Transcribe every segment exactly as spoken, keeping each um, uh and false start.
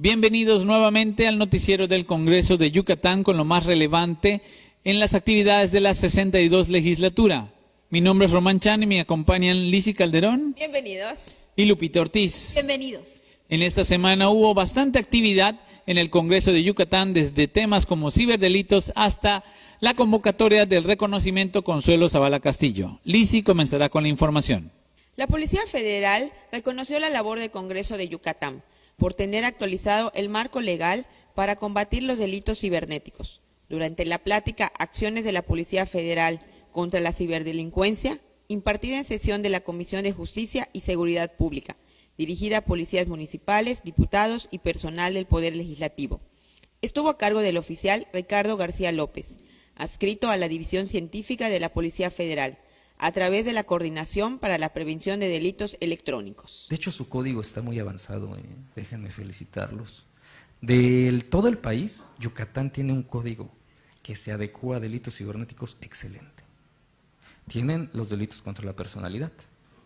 Bienvenidos nuevamente al noticiero del Congreso de Yucatán con lo más relevante en las actividades de la sesenta y dos legislatura. Mi nombre es Román Chan y me acompañan Lizzy Calderón. Bienvenidos. Y Lupita Ortiz. Bienvenidos. En esta semana hubo bastante actividad en el Congreso de Yucatán, desde temas como ciberdelitos hasta la convocatoria del reconocimiento Consuelo Zavala Castillo. Lizzy comenzará con la información. La Policía Federal reconoció la labor del Congreso de Yucatán por tener actualizado el marco legal para combatir los delitos cibernéticos. Durante la plática Acciones de la Policía Federal contra la ciberdelincuencia, impartida en sesión de la Comisión de Justicia y Seguridad Pública, dirigida a policías municipales, diputados y personal del Poder Legislativo. Estuvo a cargo del oficial Ricardo García López, adscrito a la División Científica de la Policía Federal, a través de la Coordinación para la Prevención de Delitos Electrónicos. De hecho, su código está muy avanzado, eh. déjenme felicitarlos. De todo el país, Yucatán tiene un código que se adecua a delitos cibernéticos excelente. Tienen los delitos contra la personalidad.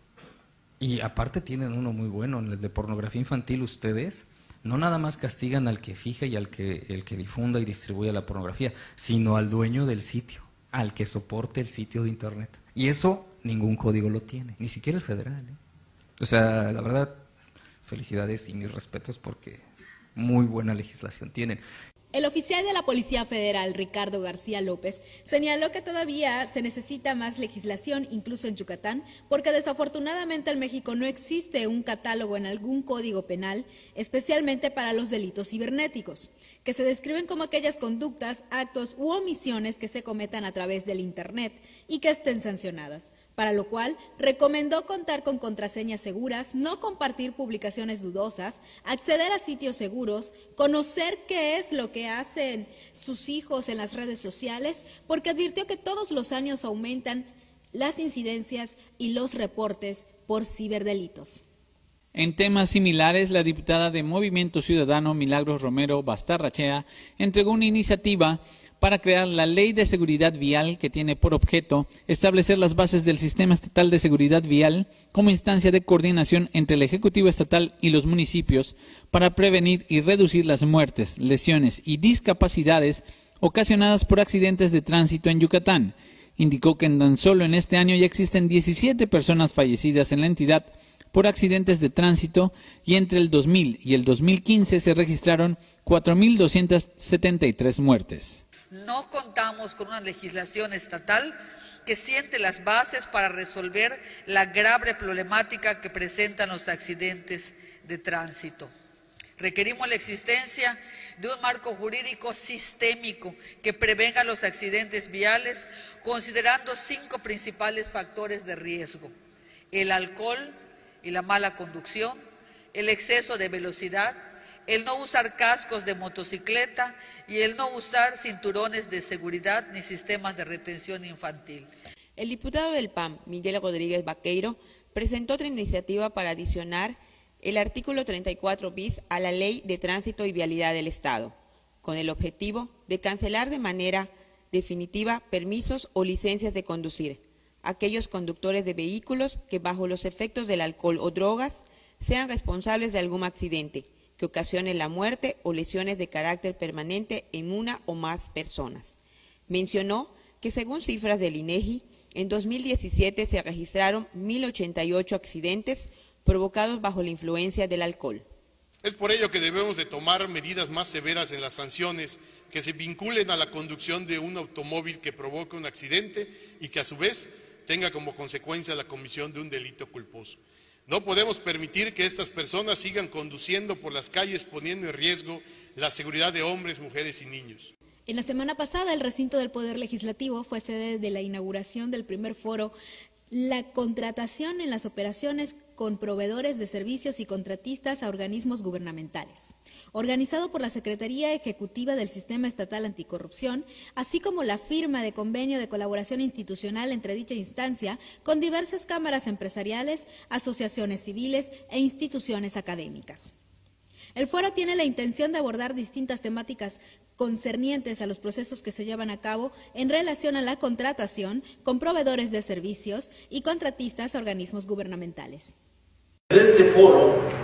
Y aparte tienen uno muy bueno, en el de pornografía infantil. Ustedes no nada más castigan al que fija y al que, el que difunda y distribuye la pornografía, sino al dueño del sitio, al que soporte el sitio de internet. Y eso ningún código lo tiene, ni siquiera el federal, ¿eh? O sea, la verdad, felicidades y mis respetos porque muy buena legislación tienen. El oficial de la Policía Federal, Ricardo García López, señaló que todavía se necesita más legislación, incluso en Yucatán, porque desafortunadamente en México no existe un catálogo en algún código penal, especialmente para los delitos cibernéticos, que se describen como aquellas conductas, actos u omisiones que se cometan a través del Internet y que estén sancionadas, para lo cual recomendó contar con contraseñas seguras, no compartir publicaciones dudosas, acceder a sitios seguros, conocer qué es lo que hacen sus hijos en las redes sociales, porque advirtió que todos los años aumentan las incidencias y los reportes por ciberdelitos. En temas similares, la diputada de Movimiento Ciudadano, Milagros Romero Bastarrachea, entregó una iniciativa para crear la Ley de Seguridad Vial, que tiene por objeto establecer las bases del Sistema Estatal de Seguridad Vial como instancia de coordinación entre el Ejecutivo Estatal y los municipios para prevenir y reducir las muertes, lesiones y discapacidades ocasionadas por accidentes de tránsito en Yucatán. Indicó que en tan solo en este año ya existen diecisiete personas fallecidas en la entidad por accidentes de tránsito y entre el dos mil y el dos mil quince se registraron cuatro mil doscientas setenta y tres muertes. No contamos con una legislación estatal que siente las bases para resolver la grave problemática que presentan los accidentes de tránsito. Requerimos la existencia de un marco jurídico sistémico que prevenga los accidentes viales, considerando cinco principales factores de riesgo: el alcohol y la mala conducción, el exceso de velocidad, el no usar cascos de motocicleta y el no usar cinturones de seguridad ni sistemas de retención infantil. El diputado del P A M, Miguel Rodríguez Vaqueiro, presentó otra iniciativa para adicionar el artículo treinta y cuatro bis a la Ley de Tránsito y Vialidad del Estado, con el objetivo de cancelar de manera definitiva permisos o licencias de conducir a aquellos conductores de vehículos que bajo los efectos del alcohol o drogas sean responsables de algún accidente que ocasione la muerte o lesiones de carácter permanente en una o más personas. Mencionó que según cifras del INEGI, en dos mil diecisiete se registraron mil ochenta y ocho accidentes provocados bajo la influencia del alcohol. Es por ello que debemos de tomar medidas más severas en las sanciones que se vinculen a la conducción de un automóvil que provoque un accidente y que a su vez tenga como consecuencia la comisión de un delito culposo. No podemos permitir que estas personas sigan conduciendo por las calles poniendo en riesgo la seguridad de hombres, mujeres y niños. En la semana pasada, el recinto del Poder Legislativo fue sede de la inauguración del primer foro La contratación en las operaciones con proveedores de servicios y contratistas a organismos gubernamentales, organizado por la Secretaría Ejecutiva del Sistema Estatal Anticorrupción, así como la firma de convenio de colaboración institucional entre dicha instancia con diversas cámaras empresariales, asociaciones civiles e instituciones académicas. El foro tiene la intención de abordar distintas temáticas concernientes a los procesos que se llevan a cabo en relación a la contratación con proveedores de servicios y contratistas a organismos gubernamentales. Este foro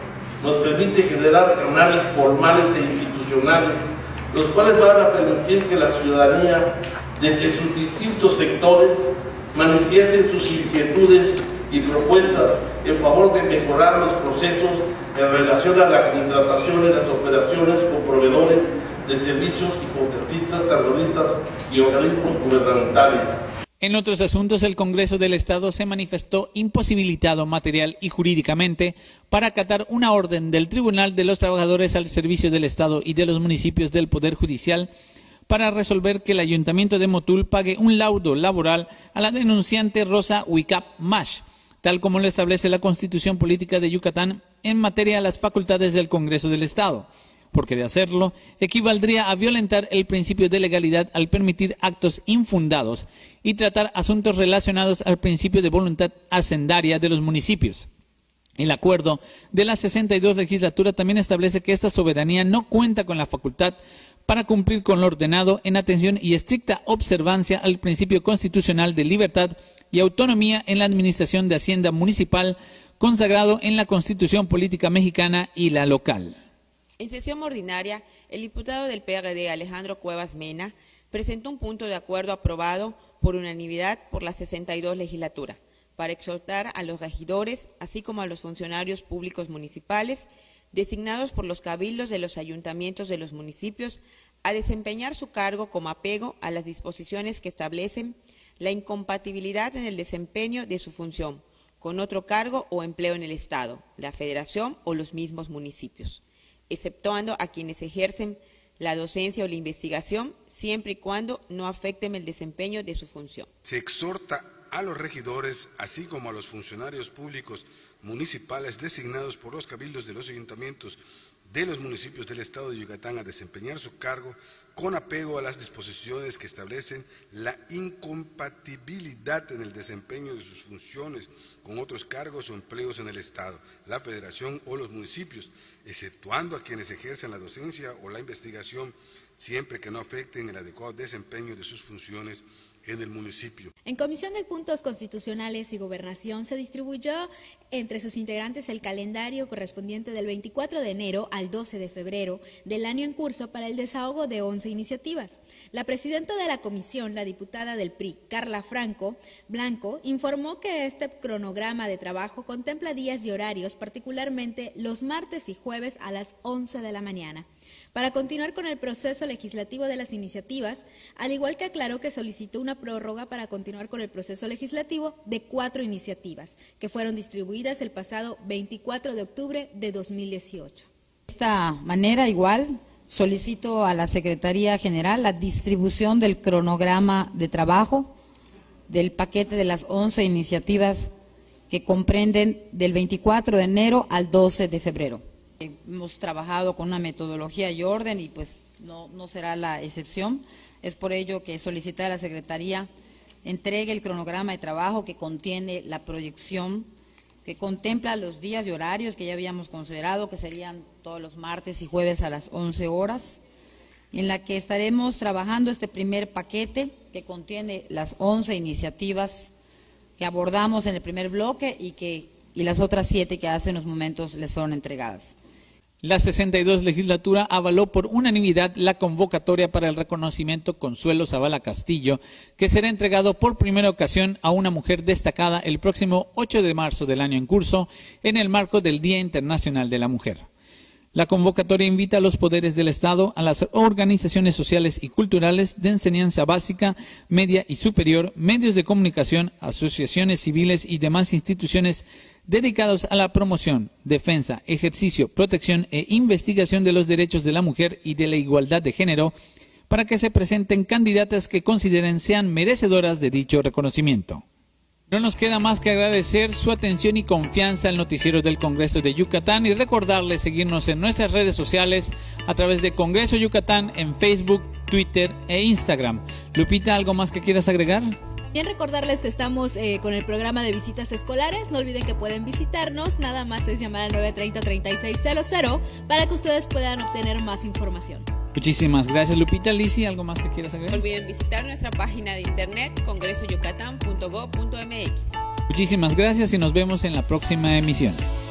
nos permite generar canales formales e institucionales, los cuales van a permitir que la ciudadanía, desde sus distintos sectores, manifiesten sus inquietudes y propuestas en favor de mejorar los procesos en relación a la contratación en las operaciones con proveedores de servicios y contratistas, terroristas y organismos gubernamentales. En otros asuntos, el Congreso del Estado se manifestó imposibilitado material y jurídicamente para acatar una orden del Tribunal de los Trabajadores al Servicio del Estado y de los municipios del Poder Judicial para resolver que el Ayuntamiento de Motul pague un laudo laboral a la denunciante Rosa Huicap Mash, tal como lo establece la Constitución Política de Yucatán en materia de las facultades del Congreso del Estado, porque de hacerlo equivaldría a violentar el principio de legalidad al permitir actos infundados y tratar asuntos relacionados al principio de voluntad hacendaria de los municipios. El acuerdo de la sesenta y dos legislatura también establece que esta soberanía no cuenta con la facultad para cumplir con lo ordenado en atención y estricta observancia al principio constitucional de libertad y autonomía en la administración de Hacienda Municipal consagrado en la Constitución Política Mexicana y la local. En sesión ordinaria, el diputado del P R D, Alejandro Cuevas Mena, presentó un punto de acuerdo aprobado por unanimidad por la sesenta y dos legislatura para exhortar a los regidores, así como a los funcionarios públicos municipales, designados por los cabildos de los ayuntamientos de los municipios, a desempeñar su cargo como apego a las disposiciones que establecen la incompatibilidad en el desempeño de su función con otro cargo o empleo en el Estado, la Federación o los mismos municipios, exceptuando a quienes ejercen la docencia o la investigación, siempre y cuando no afecten el desempeño de su función. Se exhorta a los regidores, así como a los funcionarios públicos municipales designados por los cabildos de los ayuntamientos de los municipios del Estado de Yucatán a desempeñar su cargo con apego a las disposiciones que establecen la incompatibilidad en el desempeño de sus funciones con otros cargos o empleos en el Estado, la Federación o los municipios, exceptuando a quienes ejercen la docencia o la investigación, siempre que no afecten el adecuado desempeño de sus funciones en el municipio. En Comisión de Puntos Constitucionales y Gobernación se distribuyó entre sus integrantes el calendario correspondiente del veinticuatro de enero al doce de febrero del año en curso para el desahogo de once iniciativas. La presidenta de la comisión, la diputada del P R I, Carla Franco Blanco, informó que este cronograma de trabajo contempla días y horarios, particularmente los martes y jueves a las once de la mañana, para continuar con el proceso legislativo de las iniciativas, al igual que aclaró que solicitó una prórroga para continuar con el proceso legislativo de cuatro iniciativas, que fueron distribuidas el pasado veinticuatro de octubre de dos mil dieciocho. De esta manera, igual, solicito a la Secretaría General la distribución del cronograma de trabajo del paquete de las once iniciativas que comprenden del veinticuatro de enero al doce de febrero. Hemos trabajado con una metodología y orden y pues no, no será la excepción. Es por ello que solicita a la Secretaría entregue el cronograma de trabajo que contiene la proyección, que contempla los días y horarios que ya habíamos considerado, que serían todos los martes y jueves a las once horas, en la que estaremos trabajando este primer paquete que contiene las once iniciativas que abordamos en el primer bloque y, que, y las otras siete que hace unos momentos les fueron entregadas. La sesenta y dos legislatura avaló por unanimidad la convocatoria para el reconocimiento Consuelo Zavala Castillo, que será entregado por primera ocasión a una mujer destacada el próximo ocho de marzo del año en curso, en el marco del Día Internacional de la Mujer. La convocatoria invita a los poderes del Estado, a las organizaciones sociales y culturales de enseñanza básica, media y superior, medios de comunicación, asociaciones civiles y demás instituciones dedicados a la promoción, defensa, ejercicio, protección e investigación de los derechos de la mujer y de la igualdad de género, para que se presenten candidatas que consideren sean merecedoras de dicho reconocimiento. No nos queda más que agradecer su atención y confianza al noticiero del Congreso de Yucatán y recordarles seguirnos en nuestras redes sociales a través de Congreso Yucatán en Facebook, Twitter e Instagram. Lupita, ¿algo más que quieras agregar? Bien, recordarles que estamos eh, con el programa de visitas escolares. No olviden que pueden visitarnos, nada más es llamar al nueve treinta, treinta y seis cero cero para que ustedes puedan obtener más información. Muchísimas gracias, Lupita. Lizzy, ¿algo más que quieras agregar? No olviden visitar nuestra página de internet congreso yucatán punto gob punto m x. Muchísimas gracias y nos vemos en la próxima emisión.